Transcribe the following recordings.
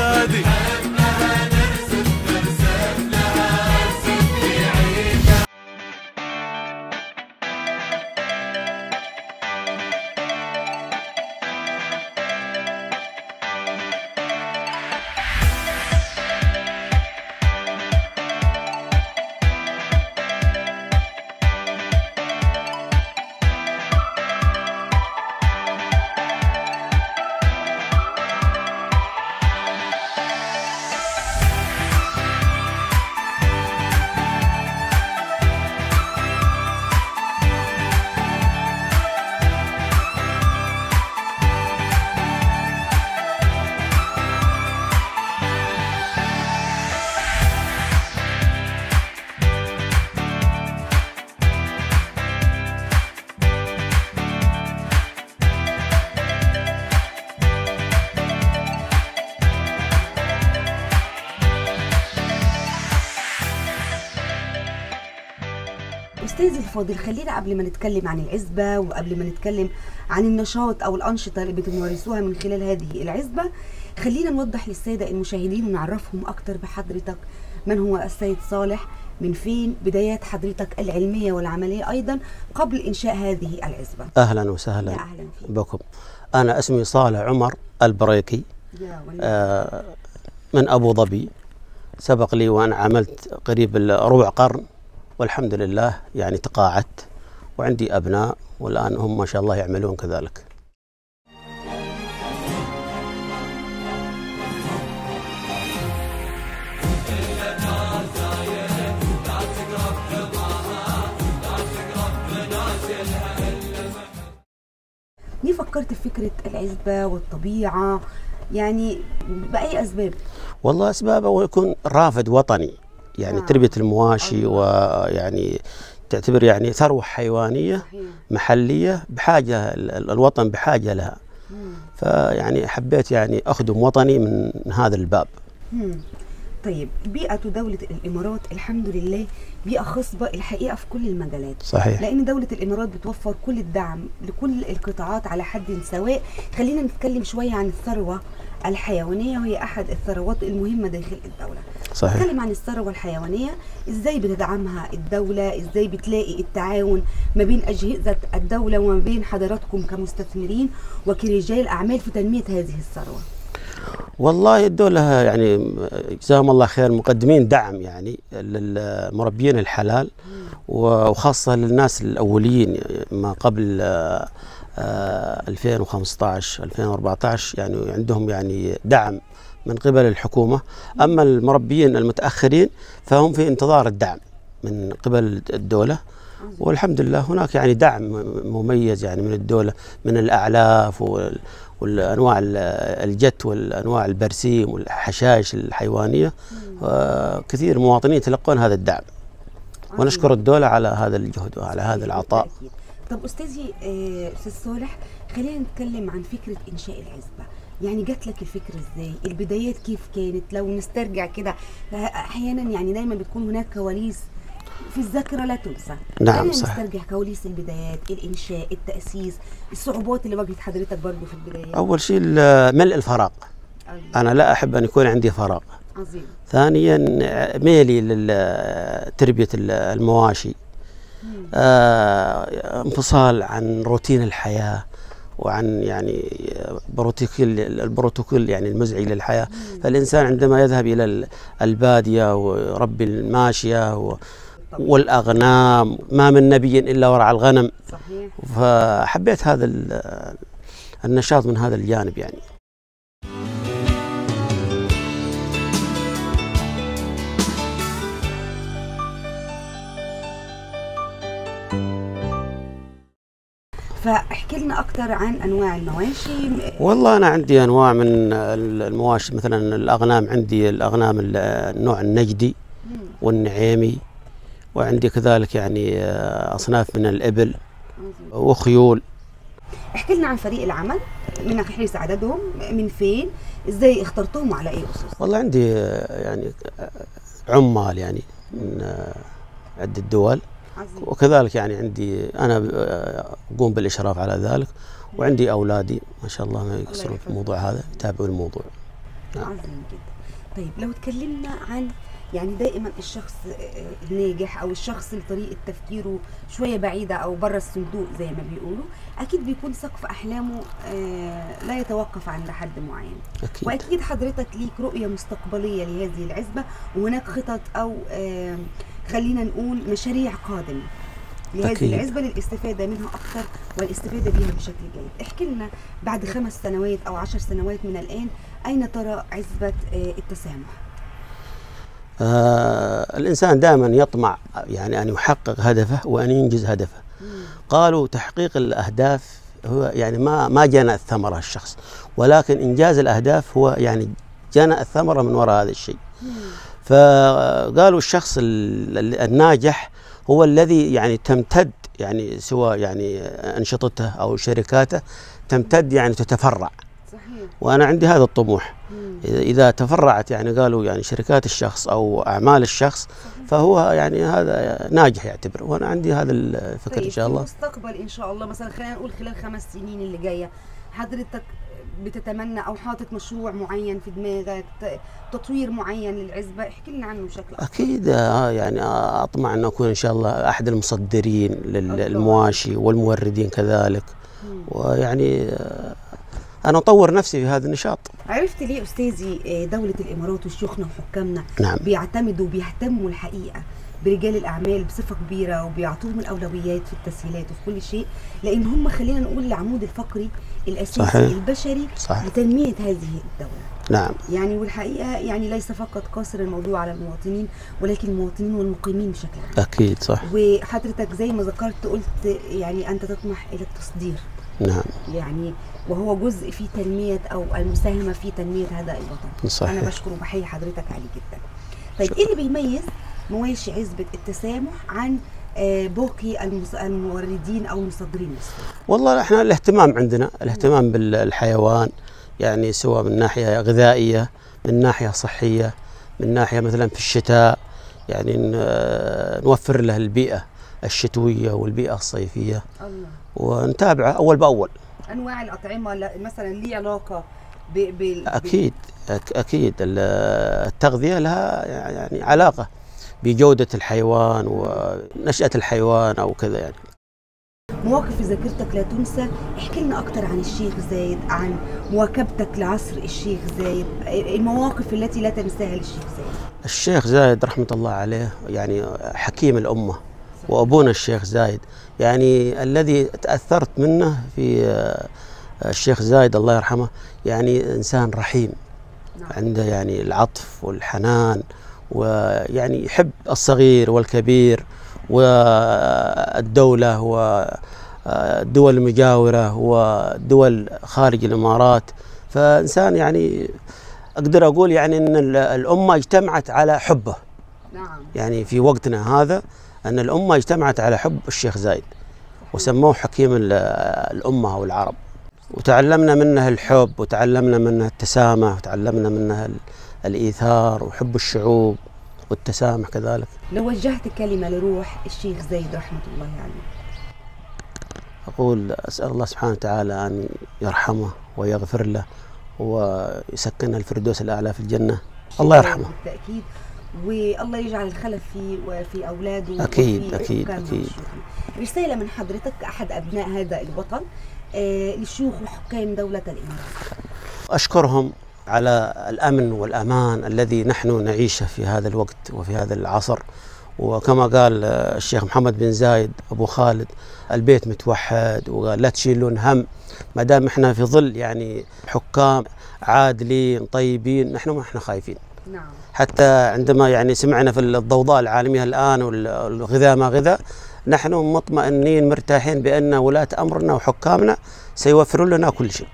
بلادي. أستاذي الفاضل، خلينا قبل ما نتكلم عن العزبة وقبل ما نتكلم عن النشاط أو الأنشطة اللي بتمارسوها من خلال هذه العزبة، خلينا نوضح للسادة المشاهدين ونعرفهم أكتر بحضرتك. من هو السيد صالح؟ من فين بدايات حضرتك العلمية والعملية أيضا قبل إنشاء هذه العزبة؟ أهلا وسهلا بكم. أنا اسمي صالح عمر البريكي، من أبو ظبي. سبق لي وأنا عملت قريب ربع قرن، والحمد لله يعني تقاعدت، وعندي أبناء والآن هم ما شاء الله يعملون كذلك. ليه فكرت في فكرة العزبة والطبيعة؟ يعني بأي أسباب؟ والله أسبابه يكون رافد وطني، يعني تربية المواشي، ويعني تعتبر يعني ثروة حيوانية محلية بحاجة، الوطن بحاجة لها. فيعني حبيت يعني أخدم وطني من هذا الباب. طيب، بيئة دولة الإمارات الحمد لله بيئة خصبة الحقيقة في كل المجالات. صحيح. لأن دولة الإمارات بتوفر كل الدعم لكل القطاعات على حد سواء. خلينا نتكلم شوية عن الثروة الحيوانية، وهي أحد الثروات المهمة داخل الدولة. صحيح. نتكلم عن الثروة الحيوانية، إزاي بتدعمها الدولة؟ إزاي بتلاقي التعاون ما بين أجهزة الدولة وما بين حضراتكم كمستثمرين وكرجال أعمال في تنمية هذه الثروة؟ والله الدولة يعني جزاهم الله خير مقدمين دعم يعني للمربيين الحلال، وخاصة للناس الأوليين ما قبل 2015 2014، يعني عندهم يعني دعم من قبل الحكومة. أما المربيين المتأخرين فهم في انتظار الدعم من قبل الدولة، والحمد لله هناك يعني دعم مميز يعني من الدولة، من الأعلاف والأنواع الجت والأنواع البرسيم والحشائش الحيوانية. كثير مواطنين يتلقون هذا الدعم، ونشكر الدولة على هذا الجهد وعلى هذا العطاء. طب أستاذي أستاذ صالح، خلينا نتكلم عن فكرة إنشاء العزبة. يعني جات لك الفكرة ازاي؟ البدايات كيف كانت؟ لو نسترجع كده، أحيانا يعني دايما بتكون هناك كواليس في الذاكرة لا تنسى. نعم صح. نسترجع كواليس البدايات، الإنشاء، التأسيس، الصعوبات اللي واجهت حضرتك برضه في البداية. أول شيء ملء الفراغ. أنا لا أحب أن يكون عندي فراغ. عظيم. ثانيا ميلي لتربية المواشي، انفصال عن روتين الحياة وعن يعني البروتوكول يعني المزعج للحياة. فالإنسان عندما يذهب إلى البادية ويربي الماشية والأغنام، ما من نبي إلا ورعى الغنم. صحيح. فحبيت هذا النشاط من هذا الجانب يعني. فاحكي لنا أكثر عن أنواع المواشي. والله أنا عندي أنواع من المواشي، مثلا الأغنام عندي الأغنام النوع النجدي والنعيمي، وعندي كذلك يعني أصناف من الإبل وخيول. احكي لنا عن فريق العمل، من حيث عددهم، من فين، ازاي اخترتوهم وعلى اي اسس؟ والله عندي يعني عمال يعني من عدة دول. عظيم. وكذلك يعني عندي أنا أقوم بالإشراف على ذلك، وعندي أولادي ما شاء الله ما يقصرون في الموضوع هذا، يتابعون الموضوع. عظيم جدا. طيب لو اتكلمنا عن يعني دائما الشخص الناجح او الشخص اللي طريقه تفكيره شويه بعيده او بره الصندوق زي ما بيقولوا، اكيد بيكون سقف احلامه لا يتوقف عند حد معين. أكيد. واكيد حضرتك ليك رؤيه مستقبليه لهذه العزبه، وهناك خطط او خلينا نقول مشاريع قادمه لهذه أكيد. العزبه للاستفاده منها اكثر والاستفاده بها بشكل جيد. احكي لنا بعد 5 سنوات او 10 سنوات من الان اين ترى عزبه التسامح؟ الإنسان دائما يطمع يعني أن يحقق هدفه وأن ينجز هدفه. قالوا تحقيق الأهداف هو يعني ما جنى الثمرة الشخص، ولكن إنجاز الأهداف هو يعني جنى الثمرة من وراء هذا الشيء. فقالوا الشخص الناجح هو الذي يعني تمتد يعني سواء يعني أنشطته أو شركاته تمتد يعني تتفرع. صحيح. وأنا عندي هذا الطموح. إذا تفرعت يعني قالوا يعني شركات الشخص أو أعمال الشخص فهو يعني هذا ناجح يعتبر، وأنا عندي هذا الفكر. طيب إن شاء الله في المستقبل إن شاء الله مثلا خلينا نقول خلال 5 سنين اللي جاية، حضرتك بتتمنى أو حاطط مشروع معين في دماغك، تطوير معين للعزبة؟ احكي لنا عنه بشكل أكبر. أكيد يعني أطمع أن أكون إن شاء الله أحد المصدرين للمواشي والموردين كذلك. ويعني أنا أطور نفسي في هذا النشاط. عرفت ليه أستاذي دولة الإمارات وشيوخنا وحكامنا نعم. بيعتمدوا وبيهتموا الحقيقة برجال الأعمال بصفة كبيرة وبيعطوهم الأولويات في التسهيلات وفي كل شيء، لأن هم خلينا نقول العمود الفقري الأساسي. صحيح. البشري. صحيح. لتنمية هذه الدولة. نعم. يعني والحقيقة يعني ليس فقط قاصر الموضوع على المواطنين، ولكن المواطنين والمقيمين بشكل عام. أكيد صح. وحضرتك زي ما ذكرت قلت يعني أنت تطمح إلى التصدير. نعم. يعني وهو جزء في تنمية أو المساهمة في تنمية هذا الوطن. صحيح. أنا بشكر وبحيي حضرتك عليه جدا. طيب إيه اللي بيميز مواشي عزبة التسامح عن باقي الموردين أو المصدرين للسوق؟ والله احنا الاهتمام عندنا الاهتمام بالحيوان، يعني سواء من ناحية غذائية، من ناحية صحية، من ناحية مثلا في الشتاء يعني نوفر له البيئة الشتوية والبيئة الصيفية. الله. ونتابعه أول بأول. أنواع الأطعمة مثلا ليه علاقة أكيد أكيد التغذية لها يعني علاقة بجودة الحيوان ونشأة الحيوان أو كذا يعني. مواقف في ذاكرتك لا تنسى، احكي لنا أكتر عن الشيخ زايد، عن مواكبتك لعصر الشيخ زايد، المواقف التي لا تنساها للشيخ زايد. الشيخ زايد رحمة الله عليه يعني حكيم الأمة. وأبونا الشيخ زايد يعني الذي تأثرت منه في الشيخ زايد الله يرحمه، يعني إنسان رحيم. نعم. عنده يعني العطف والحنان، ويعني يحب الصغير والكبير والدولة والدول المجاورة والدول خارج الإمارات. فإنسان يعني أقدر أقول يعني أن الأمة اجتمعت على حبه. نعم. يعني في وقتنا هذا أن الأمة اجتمعت على حب الشيخ زايد، وسموه حكيم الأمة أو العرب. وتعلمنا منه الحب، وتعلمنا منه التسامح، وتعلمنا منه الإيثار وحب الشعوب والتسامح كذلك. لو وجهت كلمة لروح الشيخ زايد رحمة الله عليه، أقول أسأل الله سبحانه وتعالى أن يرحمه ويغفر له ويسكنه الفردوس الأعلى في الجنة. الله يرحمه بالتأكيد، والله يجعل الخلف في أولاده. أكيد أكيد أكيد. رسالة من حضرتك كأحد أبناء هذا الوطن للشيوخ وحكام دولة الإمارات. أشكرهم على الأمن والأمان الذي نحن نعيشه في هذا الوقت وفي هذا العصر. وكما قال الشيخ محمد بن زايد أبو خالد، البيت متوحد، وقال لا تشيلون هم ما دام احنا في ظل يعني حكام عادلين طيبين، نحن ما احنا خايفين. نعم. حتى عندما يعني سمعنا في الضوضاء العالمية الآن والغذاء ما غذاء، نحن مطمئنين مرتاحين بأن ولاة أمرنا وحكامنا سيوفرون لنا كل شيء.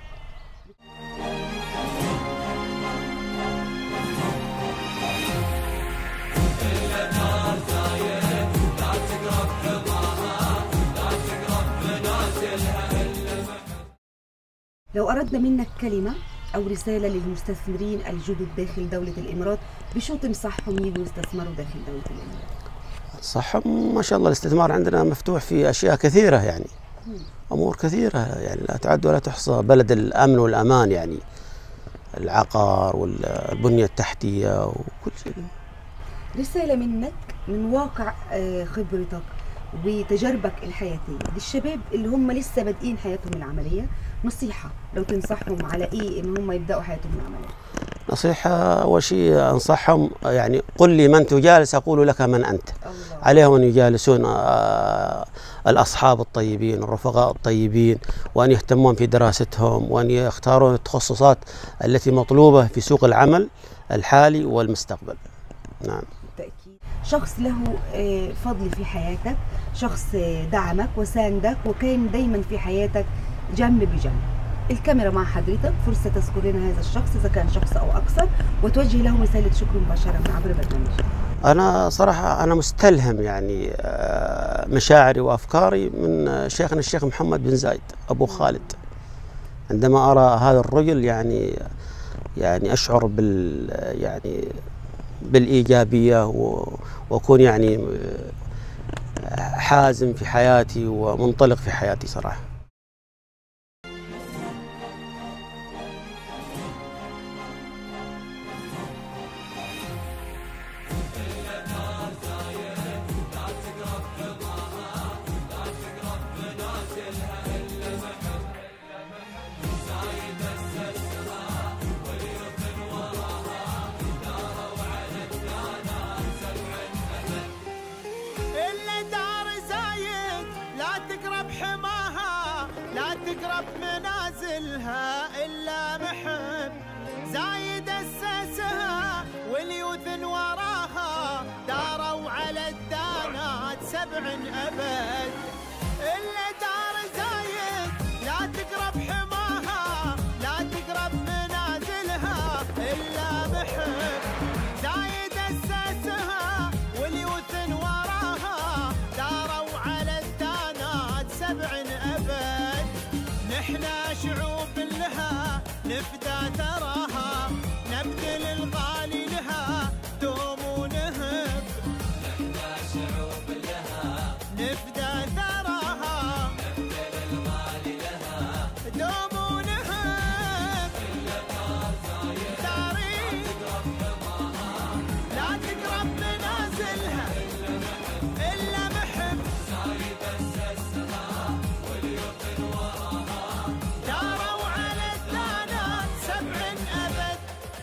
لو أردنا منك كلمة أو رسالة للمستثمرين الجدد داخل دولة الإمارات، بشو تنصحهم يجوا يستثمروا داخل دولة الإمارات؟ صح، ما شاء الله الاستثمار عندنا مفتوح في أشياء كثيرة، يعني أمور كثيرة يعني لا تعد ولا تحصى. بلد الأمن والأمان يعني العقار والبنية التحتية وكل شيء. رسالة منك من واقع خبرتك وتجاربك الحياتية للشباب اللي هم لسه بادئين حياتهم العملية، نصيحة لو تنصحهم على إيه إن هم يبدأوا حياتهم العملية؟ نصيحة أول شيء أنصحهم يعني قل لي من تجالس أقول لك من أنت. الله. عليهم أن يجالسون الأصحاب الطيبين الرفقاء الطيبين، وأن يهتمون في دراستهم، وأن يختارون التخصصات التي مطلوبة في سوق العمل الحالي والمستقبل. نعم بالتأكيد. شخص له فضل في حياتك، شخص دعمك وساندك وكان دايما في حياتك جنب بجنب. الكاميرا مع حضرتك، فرصة تذكر لنا هذا الشخص إذا كان شخص أو أكثر، وتوجه له رسالة شكر مباشرة من عبر برنامجك. أنا صراحة أنا مستلهم يعني مشاعري وأفكاري من شيخنا الشيخ محمد بن زايد أبو خالد. عندما أرى هذا الرجل يعني أشعر بالإيجابية وأكون يعني حازم في حياتي ومنطلق في حياتي صراحة. تقرب منازلها إلا محب زايد أسسها واليوث وراها داروا على الدانات 7 أبد. إلا دار زايد لا تقرب حماها لا تقرب منازلها إلا محب زايد أسسها واليوث وراها داروا على الدانات 7 أبد. نحنا شعوب لها نفدى تراها نبذل الغالي لها دوم ونهب. نحنا شعوب لها نفدى تراها نبذل الغالي لها دوم ونهب. تاريخ لا تقرب منازلها إلا محب زايد أسسها واليقين وراها داروا على الدانات 7 أبد.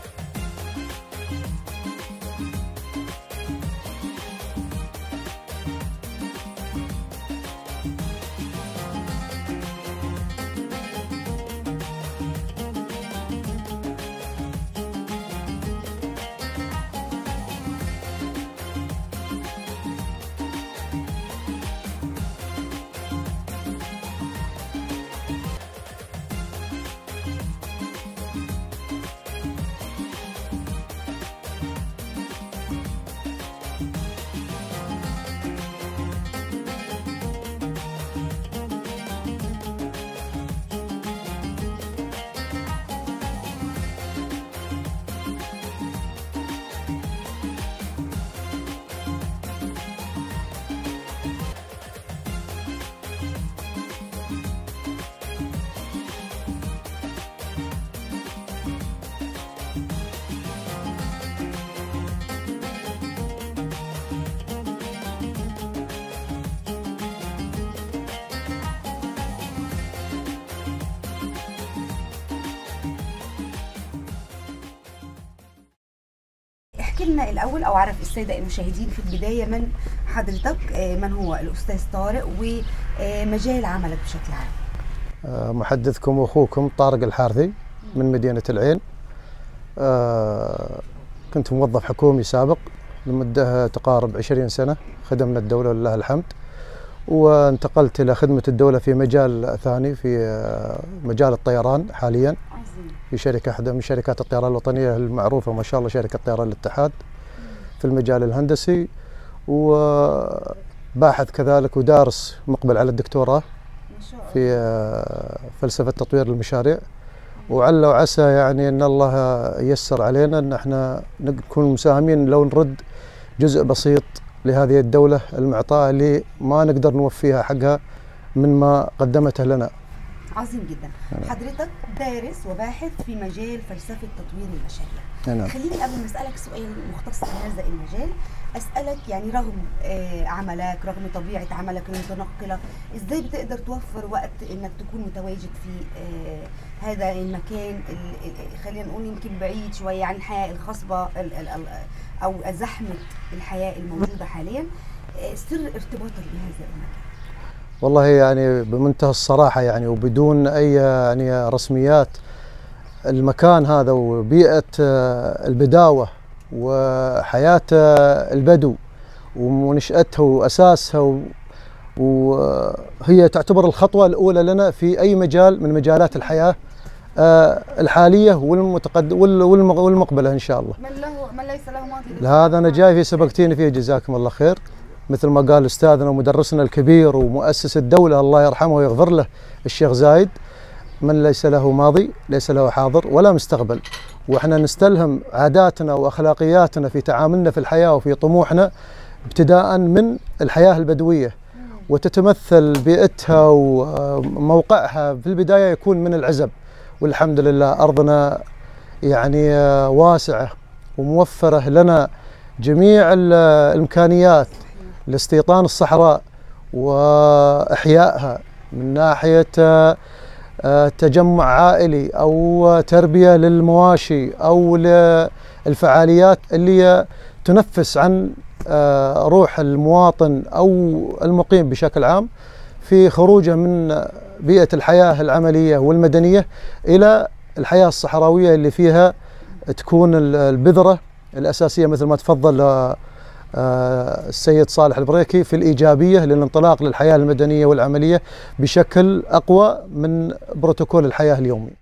احكي لنا الأول أو عرف السادة المشاهدين في البداية من حضرتك، من هو الأستاذ طارق ومجال عملك بشكل عام. محدثكم وأخوكم طارق الحارثي من مدينة العين. كنت موظف حكومي سابق لمدة تقارب 20 سنة، خدمنا الدولة ولله الحمد، وانتقلت إلى خدمة الدولة في مجال ثاني في مجال الطيران حاليا في شركة واحدة من شركات الطيران الوطنية المعروفة ما شاء الله، شركة طيران الاتحاد في المجال الهندسي، وباحث كذلك ودارس مقبل على الدكتوراه في فلسفة تطوير المشاريع. وعل وعسى يعني ان الله ييسر علينا ان احنا نكون مساهمين لو نرد جزء بسيط لهذه الدولة المعطاء اللي ما نقدر نوفيها حقها من ما قدمته لنا. عظيم جدا. حضرتك دارس وباحث في مجال فلسفة تطوير المشاريع. نعم. خليني قبل ما اسالك سؤال مختص بهذا المجال اسالك يعني رغم عملك، رغم طبيعه عملك المتنقله، ازاي بتقدر توفر وقت انك تكون متواجد في هذا المكان خلينا نقول يمكن بعيد شويه عن الحياه الخصبه او زحمه الحياه الموجوده حاليا، سر ارتباطك بهذا المكان؟ والله يعني بمنتهى الصراحة يعني وبدون أي يعني رسميات، المكان هذا وبيئة البداوة وحياة البدو ونشأتها وأساسها وهي تعتبر الخطوة الأولى لنا في أي مجال من مجالات الحياة الحالية والمقبلة إن شاء الله. من ليس له ماضي. هذا أنا جاي في سبقتيني فيه، جزاكم الله خير. مثل ما قال أستاذنا ومدرسنا الكبير ومؤسس الدولة الله يرحمه ويغفر له الشيخ زايد: من ليس له ماضي ليس له حاضر ولا مستقبل. وإحنا نستلهم عاداتنا وأخلاقياتنا في تعاملنا في الحياة وفي طموحنا ابتداء من الحياة البدوية، وتتمثل بيئتها وموقعها في البداية يكون من العزب. والحمد لله أرضنا يعني واسعة وموفرة لنا جميع الإمكانيات لاستيطان الصحراء وإحيائها من ناحية تجمع عائلي أو تربية للمواشي أو للفعاليات اللي تنفس عن روح المواطن أو المقيم بشكل عام في خروجه من بيئة الحياة العملية والمدنية إلى الحياة الصحراوية اللي فيها تكون البذرة الأساسية مثل ما تفضل السيد صالح البريكي في الإيجابية للانطلاق للحياة المدنية والعملية بشكل أقوى من بروتوكول الحياة اليومي.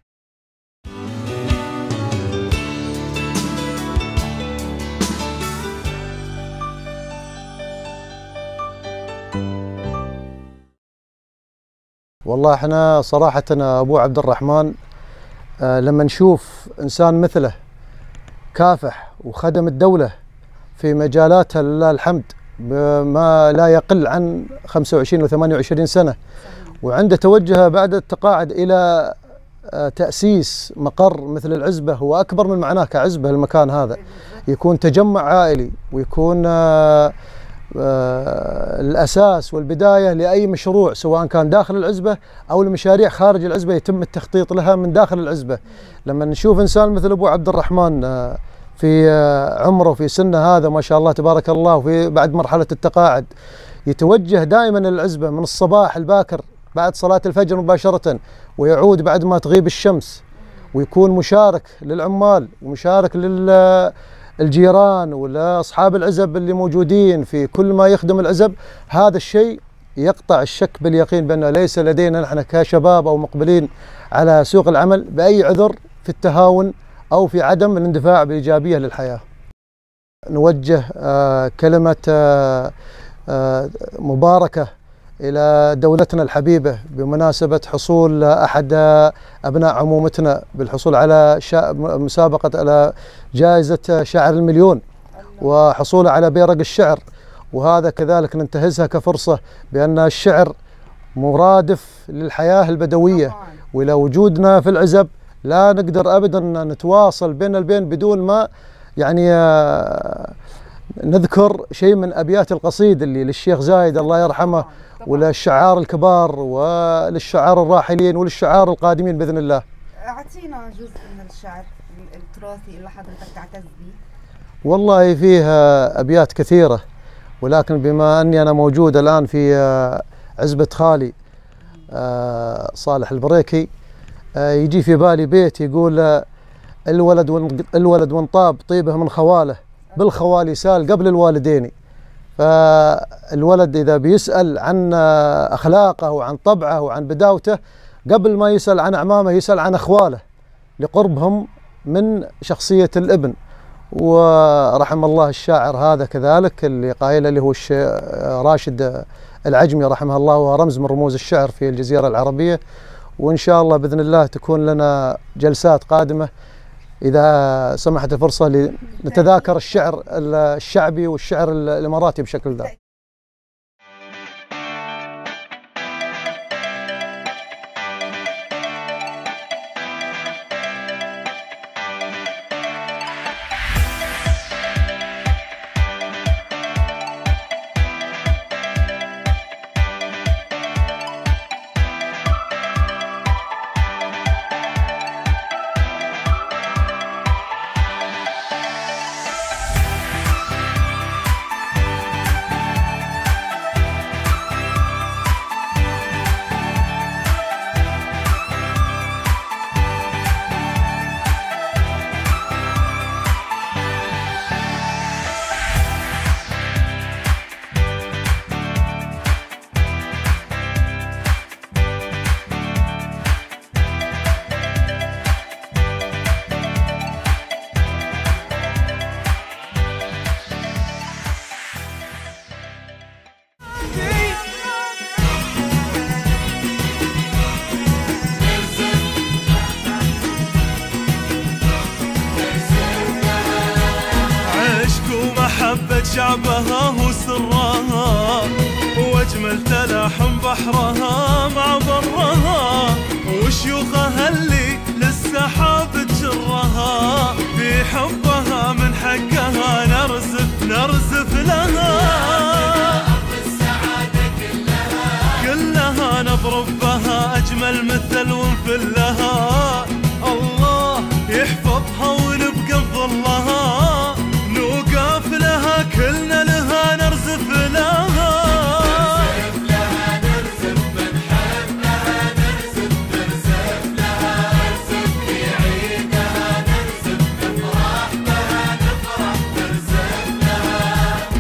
والله احنا صراحة أبو عبد الرحمن لما نشوف إنسان مثله كافح وخدم الدولة في مجالاتها لله الحمد بما لا يقل عن 25 و 28 سنة، وعنده توجه بعد التقاعد إلى تأسيس مقر مثل العزبة، هو أكبر من معناه كعزبة. المكان هذا يكون تجمع عائلي ويكون الأساس والبداية لأي مشروع سواء كان داخل العزبة أو المشاريع خارج العزبة يتم التخطيط لها من داخل العزبة. لما نشوف إنسان مثل أبو عبد الرحمن في عمره في سنه هذا ما شاء الله تبارك الله، وفي بعد مرحلة التقاعد يتوجه دائما للعزبة من الصباح الباكر بعد صلاة الفجر مباشرة، ويعود بعد ما تغيب الشمس، ويكون مشارك للعمال ومشارك للجيران ولأصحاب العزب اللي موجودين في كل ما يخدم العزب. هذا الشيء يقطع الشك باليقين بأنه ليس لدينا نحن كشباب أو مقبلين على سوق العمل بأي عذر في التهاون أو في عدم الاندفاع بإيجابية للحياة. نوجه كلمة مباركة إلى دولتنا الحبيبة بمناسبة حصول أحد أبناء عمومتنا بالحصول على مسابقة على جائزة شاعر المليون وحصوله على بيرق الشعر، وهذا كذلك ننتهزها كفرصة بأن الشعر مرادف للحياة البدوية، وإلى وجودنا في العزب لا نقدر أبدا نتواصل بين البين بدون ما يعني نذكر شيء من أبيات القصيد اللي للشيخ زايد الله يرحمه وللشعار الكبار وللشعار الراحلين وللشعار القادمين بإذن الله. أعطينا جزء من الشعر التراثي اللي حضرتك تعتز به. والله فيها أبيات كثيرة، ولكن بما أني أنا موجود الآن في عزبة خالي صالح البريكي يجي في بالي بيت يقول: الولد وانطاب طيبه من خواله بالخوالي سال قبل الوالدين. فالولد إذا بيسأل عن أخلاقه وعن طبعه وعن بداوته قبل ما يسأل عن أعمامه يسأل عن أخواله لقربهم من شخصية الابن. ورحم الله الشاعر هذا كذلك اللي قايله اللي هو راشد العجمي رحمه الله، وهو رمز من رموز الشعر في الجزيرة العربية. وإن شاء الله بإذن الله تكون لنا جلسات قادمة إذا سمحت الفرصة لنتذاكر الشعر الشعبي والشعر الإماراتي بشكل ذا. محبة شعبها وسرها، واجمل تلاحم بحرها مع برها، وشيوخها اللي للسحاب تجرها، في حبها من حقها نرزف لها. كلها نضرب بها أجمل مثل ونفلها، الله يحفظها ونبقى بظلها، نوقف لها كلنا لها نرزف لها. نرزف بنحبها، نرزف لها، نرزف في عيدها، نرزف نفرح بها، نرزف لها،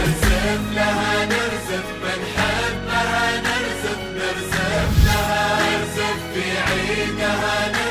نرزف بنحبها، نرزف لها، نرزف في عيدها.